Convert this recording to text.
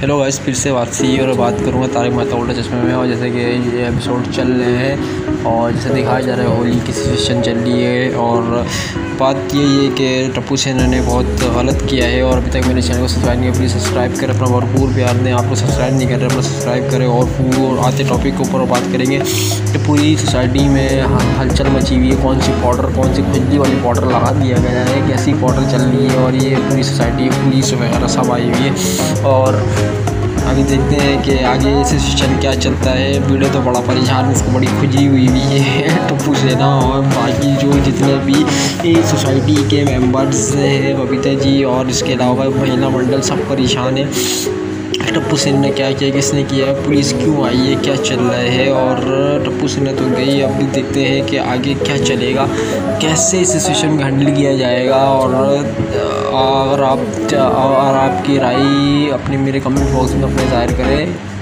Hello guys, फिर से वापसी और बात करूँगा तारक मेहता उल्टा चश्मे में। और जैसे कि ये एपिसोड चल रहे हैं और जैसे दिखाया जा रहा है होली की सिचुएशन चल रही है। और बात यही है कि टप्पू सेन ने बहुत गलत किया है और अभी तक मेरे चैनल को सब्सक्राइब नहीं किया। प्लीज़ सब्सक्राइब करें, अपना भरपूर प्यार दें। आप लोग सब्सक्राइब नहीं कर रहे, अपना सब्सक्राइब करें। और आते टॉपिक के ऊपर बात करेंगे कि पूरी सोसाइटी में हलचल मची हुई है। कौन सी खुजली वाली पाउडर लगा दिया गया है, कैसी पाउडर चल रही है और ये पूरी सोसाइटी पुलिस वगैरह सब आई हुई है। और अभी देखते हैं कि आगे सिचुएशन क्या चलता है। वीडियो तो बड़ा परेशान, इसको बड़ी खुजली हुई है टप्पू सेना और बाकी जो जितने भी सोसाइटी के मेंबर्स हैं, बबीता जी और इसके अलावा महिला मंडल सब परेशान है। टप्पू सेन ने क्या किया, किसने किया, पुलिस क्यों आई है, क्या चल रहा है। और टप्पू सेन तो गई, अब भी देखते हैं कि आगे क्या चलेगा, कैसे इस सिचुएशन को हैंडल किया जाएगा। और अगर आपकी राय अपने मेरे कमेंट बॉक्स में अपने ज़ाहिर करें।